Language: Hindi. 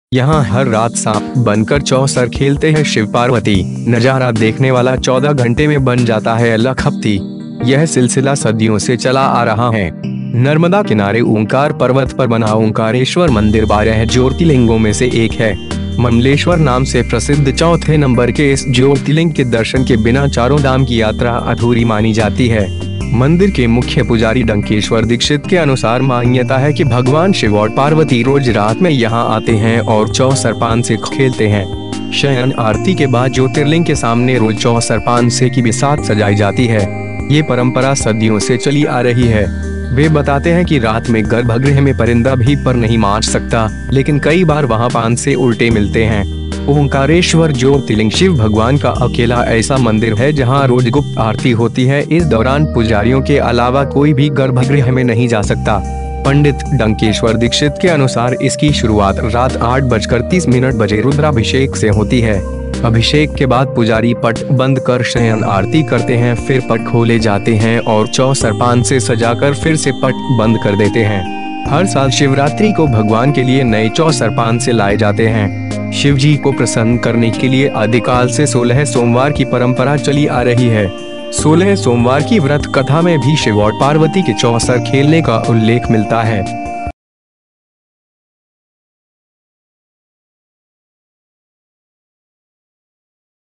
यहाँ हर रात सांप बनकर चौसर खेलते हैं शिव पार्वती। नजारा देखने वाला 14 घंटे में बन जाता है लखपति। यह सिलसिला सदियों से चला आ रहा है। नर्मदा किनारे ओंकार पर्वत पर बना ओंकारेश्वर मंदिर 12 ज्योतिर्लिंगों में से एक है। ममलेश्वर नाम से प्रसिद्ध चौथे नंबर के इस ज्योतिर्लिंग के दर्शन के बिना चारों धाम की यात्रा अधूरी मानी जाती है। मंदिर के मुख्य पुजारी डंकेश्वर दीक्षित के अनुसार मान्यता है कि भगवान शिव और पार्वती रोज रात में यहाँ आते हैं और चौसर पान से खेलते हैं। शयन आरती के बाद ज्योतिर्लिंग के सामने रोज चौसर पान से की बिसात सजाई जाती है। ये परंपरा सदियों से चली आ रही है। वे बताते हैं कि रात में गर्भगृह में परिंदा भी पर नहीं मार सकता, लेकिन कई बार वहाँ पान से उल्टे मिलते हैं। ओंकारेश्वर ज्योतिर्लिंग शिव भगवान का अकेला ऐसा मंदिर है जहां रोज गुप्त आरती होती है। इस दौरान पुजारियों के अलावा कोई भी गर्भगृह में नहीं जा सकता। पंडित डंकेश्वर दीक्षित के अनुसार इसकी शुरुआत रात 8:30 बजे रुद्राभिषेक से होती है। अभिषेक के बाद पुजारी पट बंद कर शयन आरती करते हैं, फिर पट खोले जाते हैं और चौसर पान से सजाकर फिर से पट बंद कर देते हैं। हर साल शिवरात्रि को भगवान के लिए नए चौसर पान से लाए जाते हैं। शिव जी को प्रसन्न करने के लिए आदिकाल से 16 सोमवार की परंपरा चली आ रही है। 16 सोमवार की व्रत कथा में भी शिव और पार्वती के चौसर खेलने का उल्लेख मिलता है।